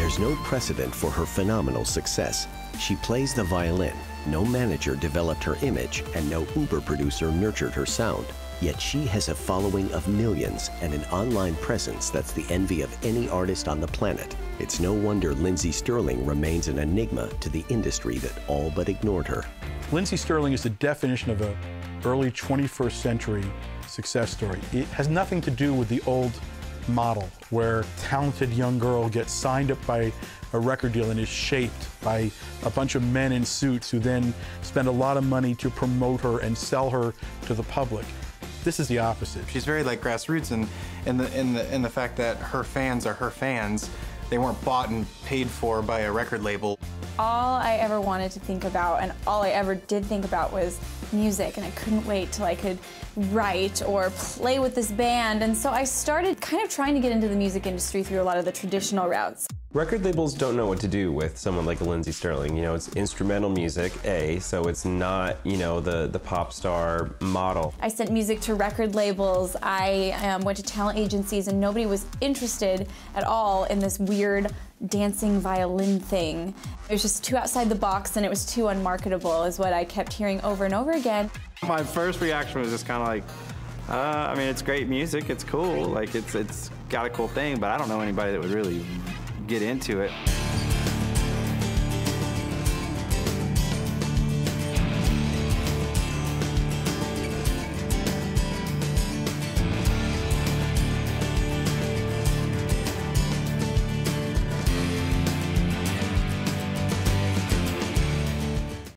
There's no precedent for her phenomenal success. She plays the violin. No manager developed her image, and no Uber producer nurtured her sound. Yet she has a following of millions and an online presence that's the envy of any artist on the planet. It's no wonder Lindsey Stirling remains an enigma to the industry that all but ignored her. Lindsey Stirling is the definition of an early 21st century success story. It has nothing to do with the old model where a talented young girl gets signed up by a record deal and is shaped by a bunch of men in suits who then spend a lot of money to promote her and sell her to the public. This is the opposite. She's very like grassroots in the fact that her fans are her fans. They weren't bought and paid for by a record label. All I ever wanted to think about and all I ever did think about was music, and I couldn't wait till I could write or play with this band. And so I started kind of trying to get into the music industry through a lot of the traditional routes. Record labels don't know what to do with someone like a Lindsey Stirling. You know, it's instrumental music, so it's not, you know, the pop star model. I sent music to record labels. I went to talent agencies, and nobody was interested at all in this weird dancing violin thing. It was just too outside the box, and it was too unmarketable, is what I kept hearing over and over again. My first reaction was just kind of like, I mean, it's great music, it's cool, like it's got a cool thing, but I don't know anybody that would really get into it.